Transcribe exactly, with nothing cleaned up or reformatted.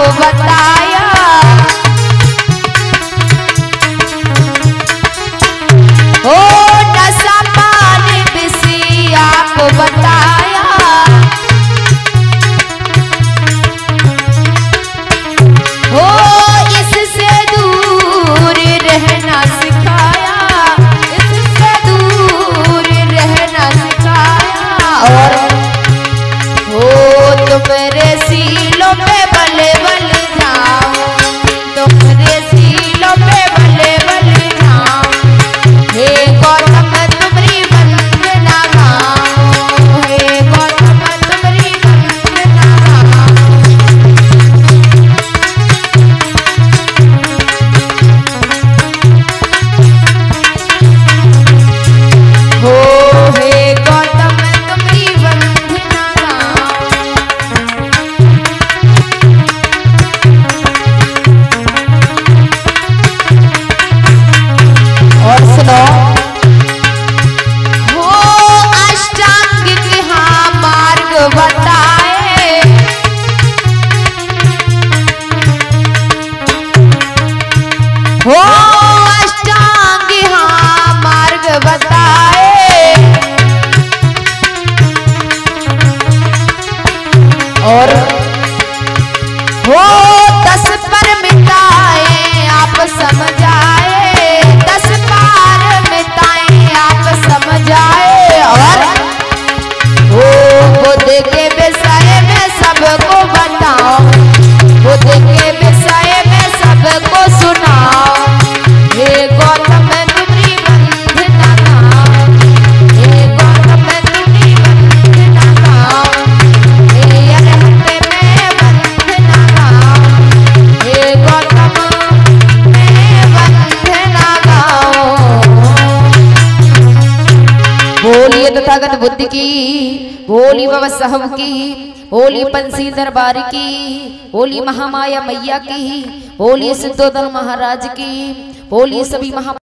बताया, ओ नशा पानी विषी आपको बताया, ओ इससे दूर रहना सिखाया, इससे दूर रहना सिखाया। और ओ तुम्हारे सीलों पे बले बले जाओ, तुम्हारे सीलों पे बले बले जाओ, हे गौतम तुम्हारी वंदना गाओ, हे गौतम तुम्हारी वंदना गाओ, हो हे गौतम तुम्हारी वंदना गाओ। और सुनो, हो अष्टांगिक हाँ मार्ग बताए, हो अष्टांग हाँ मार्ग बताए, और हो दस पर मिटाए आप समझाए, दस पार मिटाए आप समझाए। और वो बुद्ध के विषय में सबको बताओ, बुद्ध के विषय में सबको सुनाओ, हे गौतम तुम्हारी वंदना गाओ, हे गौतम तुम्हारी वंदना गाओ, हे अरहत में वंदना गाओ, हे गौतम में वंदना गाओ। बोलिए तथागत बुद्ध की, बोली बाबा साहब की, बोली पंसी दरबार की, बोली महामाया मैया की, बोली सिद्धोदर महाराज की, बोली सभी महा